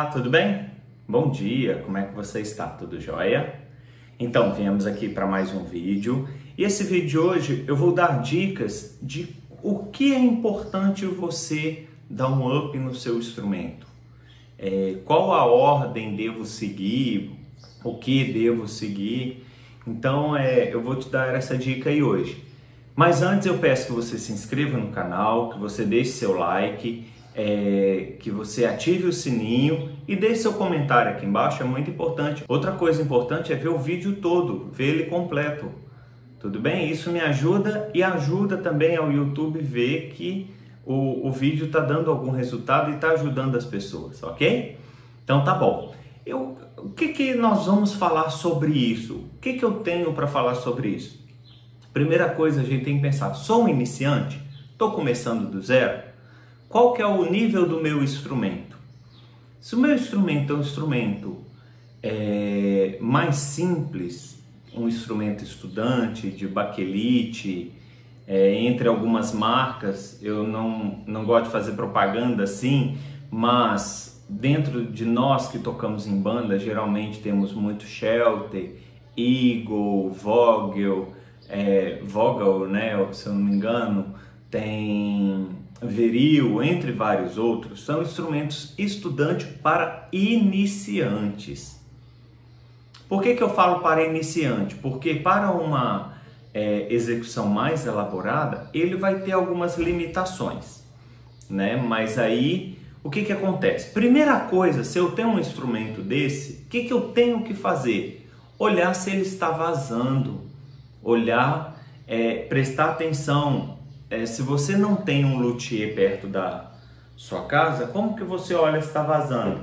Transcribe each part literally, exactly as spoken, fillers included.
tudo bem? Bom dia, como é que você está? Tudo jóia? Então, viemos aqui para mais um vídeo e esse vídeo de hoje eu vou dar dicas de o que é importante você dar um up no seu instrumento. É, qual a ordem devo seguir, o que devo seguir. Então, é, eu vou te dar essa dica aí hoje. Mas antes eu peço que você se inscreva no canal, que você deixe seu like, é, que você ative o sininho e deixe seu comentário aqui embaixo, é muito importante. Outra coisa importante é ver o vídeo todo, ver ele completo. Tudo bem? Isso me ajuda e ajuda também ao YouTube ver que o, o vídeo está dando algum resultado e está ajudando as pessoas, ok? Então tá bom. Eu, o que, que nós vamos falar sobre isso? O que, que eu tenho para falar sobre isso? Primeira coisa, a gente tem que pensar, sou um iniciante? Estou começando do zero? Qual que é o nível do meu instrumento? Se o meu instrumento é um instrumento é, mais simples, um instrumento estudante, de baquelite, é, entre algumas marcas, eu não, não gosto de fazer propaganda assim, mas dentro de nós que tocamos em banda, geralmente temos muito Shelter, Eagle, Vogel, é, Vogel, né, se eu não me engano, tem Viril, entre vários outros, são instrumentos estudante para iniciantes. Por que que eu falo para iniciante? Porque para uma é, execução mais elaborada, ele vai ter algumas limitações, né? Mas aí, o que que acontece? Primeira coisa, se eu tenho um instrumento desse, o que que eu tenho que fazer? Olhar se ele está vazando, olhar, é, prestar atenção. É, se você não tem um luthier perto da sua casa, como que você olha se está vazando?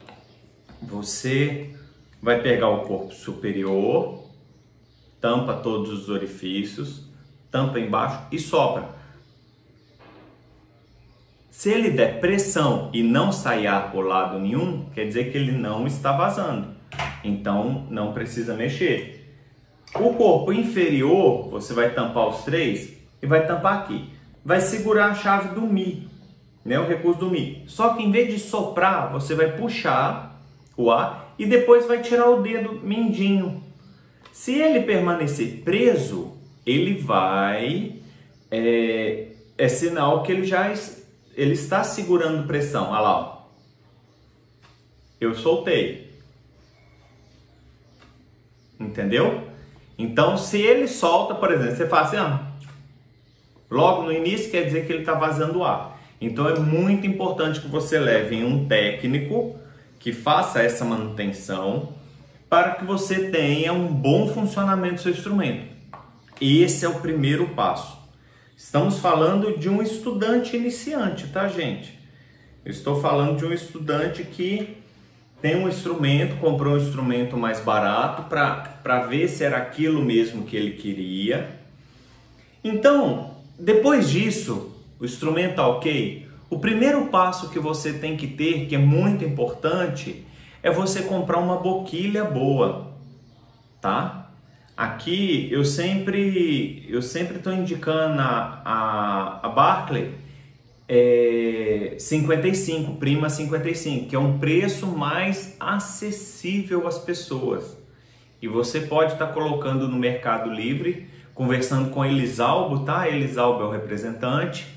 Você vai pegar o corpo superior, tampa todos os orifícios, tampa embaixo e sopra. Se ele der pressão e não sair ar por lado nenhum, quer dizer que ele não está vazando. Então não precisa mexer. O corpo inferior, você vai tampar os três e vai tampar aqui. Vai segurar a chave do Mi, né? O recurso do Mi. Só que em vez de soprar, você vai puxar o ar e depois vai tirar o dedo mindinho. Se ele permanecer preso, ele vai... É, é sinal que ele já ele está segurando pressão. Olha lá, ó. Eu soltei. Entendeu? Então, se ele solta, por exemplo, você fala assim, ah, logo no início quer dizer que ele está vazando ar. Então, é muito importante que você leve um técnico que faça essa manutenção para que você tenha um bom funcionamento do seu instrumento. Esse é o primeiro passo. Estamos falando de um estudante iniciante, tá, gente? Eu estou falando de um estudante que tem um instrumento, comprou um instrumento mais barato para ver se era aquilo mesmo que ele queria. Então, depois disso, o instrumento tá ok? O primeiro passo que você tem que ter, que é muito importante, é você comprar uma boquilha boa, tá? Aqui eu sempre eu sempre estou indicando a, a, a Barclay é, cinquenta e cinco, Prima cinquenta e cinco, que é um preço mais acessível às pessoas. E você pode estar colocando no Mercado Livre, conversando com a Elisalbo, tá? Elisalbo é o representante.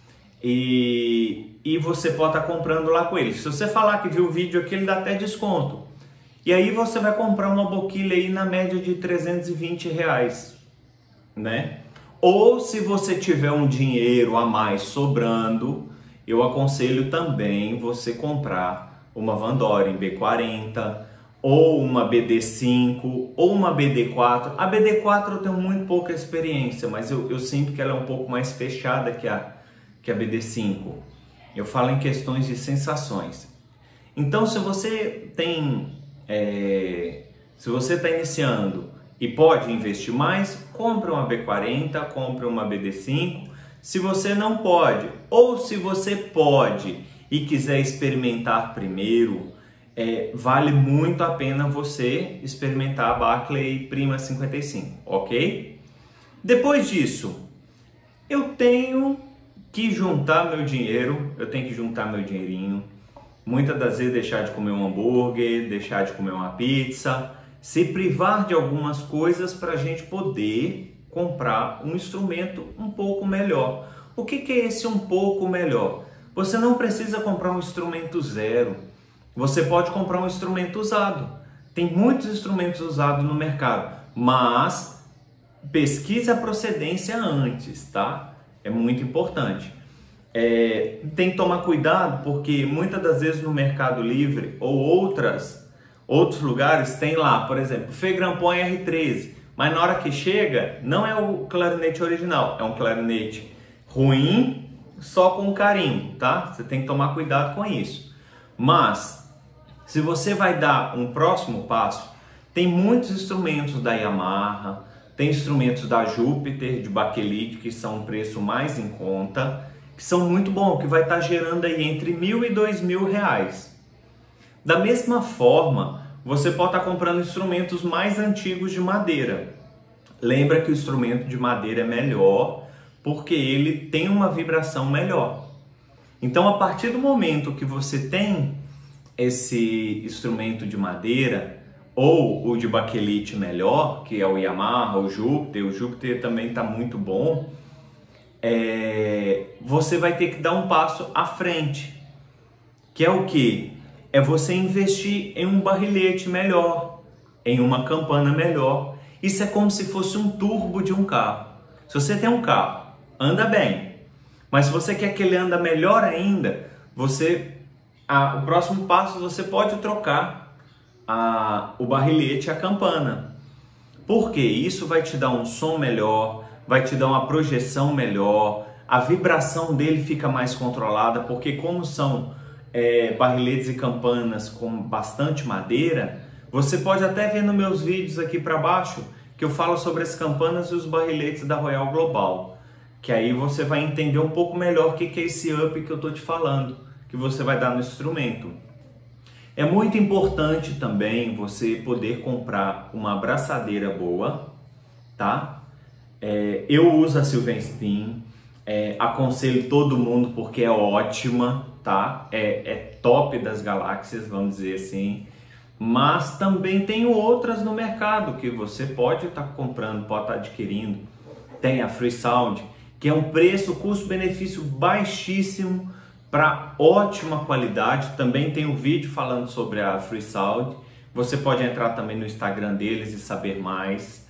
E, e você pode estar comprando lá com ele. Se você falar que viu o vídeo aqui, ele dá até desconto. E aí você vai comprar uma boquilha aí na média de trezentos e vinte reais, né? Ou se você tiver um dinheiro a mais sobrando, eu aconselho também você comprar uma Van Doren B quarenta, ou uma B D cinco, ou uma B D quatro. A B D quatro eu tenho muito pouca experiência, mas eu, eu sinto que ela é um pouco mais fechada que a, que a B D cinco. Eu falo em questões de sensações. Então, se você tem... É, se você está iniciando e pode investir mais, compre uma B quarenta, compre uma B D cinco. Se você não pode, ou se você pode e quiser experimentar primeiro, é, vale muito a pena você experimentar a Barclay Prima cinquenta e cinco, ok? Depois disso, eu tenho que juntar meu dinheiro, eu tenho que juntar meu dinheirinho, muitas das vezes deixar de comer um hambúrguer, deixar de comer uma pizza, se privar de algumas coisas para a gente poder comprar um instrumento um pouco melhor. O que que é esse um pouco melhor? Você não precisa comprar um instrumento zero, você pode comprar um instrumento usado. Tem muitos instrumentos usados no mercado, mas pesquise a procedência antes, tá? É muito importante. É, tem que tomar cuidado porque muitas das vezes no Mercado Livre ou outras, outros lugares tem lá, por exemplo, Fegrampon R treze, mas na hora que chega não é o clarinete original, é um clarinete ruim, só com carimbo, tá? Você tem que tomar cuidado com isso. Mas se você vai dar um próximo passo, tem muitos instrumentos da Yamaha, tem instrumentos da Júpiter, de baquelite, que são um preço mais em conta, que são muito bons, que vai estar gerando aí entre mil e dois mil reais. Da mesma forma, você pode estar comprando instrumentos mais antigos de madeira. Lembra que o instrumento de madeira é melhor, porque ele tem uma vibração melhor. Então, a partir do momento que você tem esse instrumento de madeira, ou o de baquelite melhor, que é o Yamaha, o Júpiter, o Júpiter também está muito bom, é, você vai ter que dar um passo à frente, que é o que? É você investir em um barrilhete melhor, em uma campana melhor. Isso é como se fosse um turbo de um carro. Se você tem um carro, anda bem, mas se você quer que ele anda melhor ainda, você, a, o próximo passo você pode trocar a, o barrilhete e a campana. Porque isso vai te dar um som melhor, vai te dar uma projeção melhor, a vibração dele fica mais controlada, porque como são é, barrilhetes e campanas com bastante madeira, você pode até ver nos meus vídeos aqui para baixo que eu falo sobre as campanas e os barrilhetes da Royal Global, que aí você vai entender um pouco melhor o que é esse up que eu estou te falando, que você vai dar no instrumento. É muito importante também você poder comprar uma abraçadeira boa, tá? É, eu uso a Silverstein, é, aconselho todo mundo porque é ótima, tá? É, é top das galáxias, vamos dizer assim. Mas também tem outras no mercado que você pode estar comprando, pode estar adquirindo. Tem a Freesound, que é um preço, custo-benefício baixíssimo para ótima qualidade. Também tem um vídeo falando sobre a Freesound. Você pode entrar também no Instagram deles e saber mais.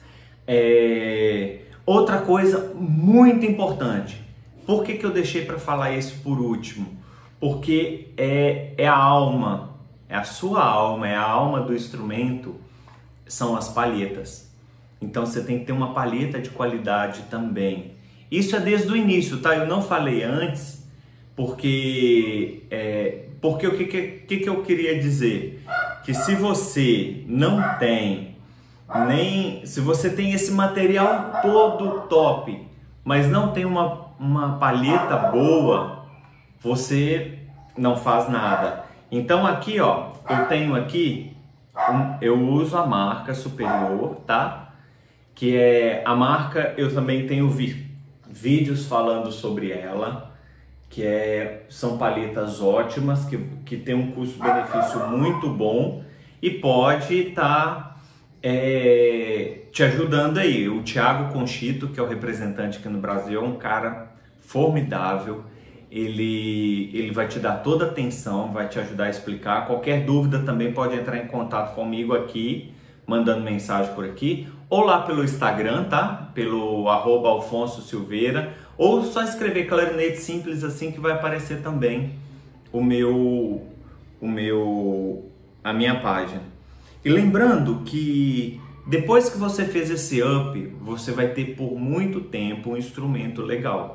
É... Outra coisa muito importante. Por que que eu deixei para falar isso por último? Porque é, é a alma, é a sua alma, é a alma do instrumento, são as palhetas. Então você tem que ter uma palheta de qualidade também. Isso é desde o início, tá? Eu não falei antes, porque, é, porque o que, que, que eu queria dizer? Que se você não tem, nem se você tem esse material todo top, mas não tem uma, uma palheta boa, você não faz nada. Então aqui, ó, eu tenho aqui, um, eu uso a marca Superior, tá? Que é a marca, eu também tenho vi, vídeos falando sobre ela, que é, são palhetas ótimas, que, que tem um custo-benefício muito bom e pode estar é, te ajudando aí. O Thiago Conchito, que é o representante aqui no Brasil, é um cara formidável. Ele, ele vai te dar toda a atenção, vai te ajudar a explicar. Qualquer dúvida também pode entrar em contato comigo aqui, mandando mensagem por aqui, ou lá pelo Instagram, tá? Pelo arroba Alfonso Silveira, ou só escrever clarinete simples assim que vai aparecer também o meu, o meu, a minha página. E lembrando que depois que você fez esse up, você vai ter por muito tempo um instrumento legal.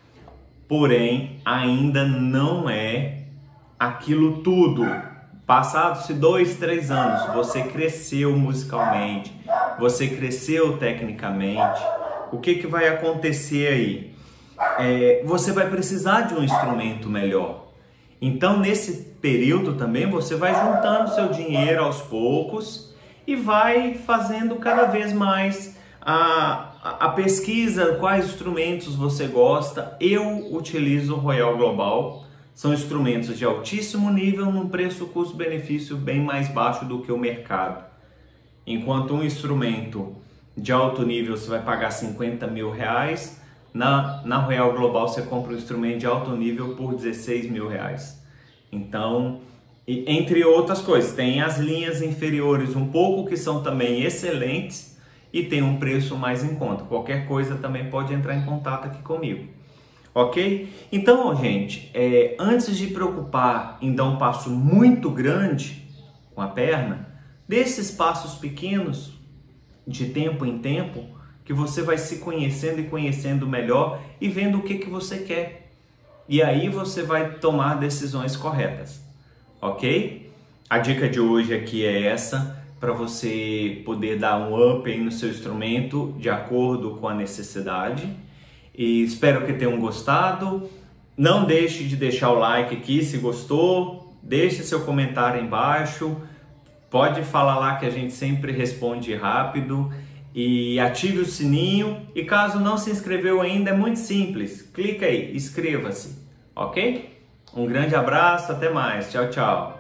Porém, ainda não é aquilo tudo. Passados-se dois, três anos, você cresceu musicalmente, você cresceu tecnicamente. O que, que vai acontecer aí? É, você vai precisar de um instrumento melhor. Então, nesse período também, você vai juntando seu dinheiro aos poucos e vai fazendo cada vez mais a, a, a pesquisa, quais instrumentos você gosta. Eu utilizo o Royal Global, São instrumentos de altíssimo nível num preço custo-benefício bem mais baixo do que o mercado. Enquanto um instrumento de alto nível você vai pagar cinquenta mil reais, na, na Royal Global você compra um instrumento de alto nível por dezesseis mil reais. Então, e, entre outras coisas, tem as linhas inferiores um pouco que são também excelentes e tem um preço mais em conta. Qualquer coisa também pode entrar em contato aqui comigo. Ok? Então, gente, é, antes de preocupar em dar um passo muito grande com a perna, desses passos pequenos, de tempo em tempo, que você vai se conhecendo e conhecendo melhor e vendo o que, que você quer. E aí você vai tomar decisões corretas. Ok? A dica de hoje aqui é essa, para você poder dar um up aí no seu instrumento de acordo com a necessidade. E espero que tenham gostado. Não deixe de deixar o like aqui se gostou. Deixe seu comentário embaixo. Pode falar lá que a gente sempre responde rápido. E ative o sininho. E caso não se inscreveu ainda, é muito simples. Clica aí, inscreva-se. Ok? Um grande abraço, até mais. Tchau, tchau.